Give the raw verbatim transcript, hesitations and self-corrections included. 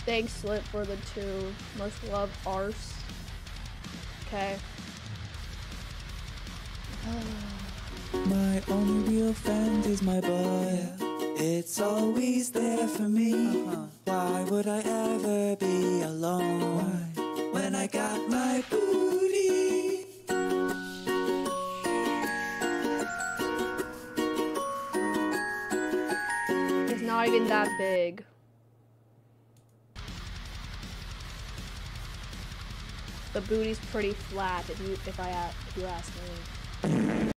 Thanks, Slip, for the two. Must love arse. Okay. My only real friend is my boy. It's always there for me. Uh-huh. Why would I ever be alone when I got my booty? It's not even that big. The booty's pretty flat if you if I if you ask me.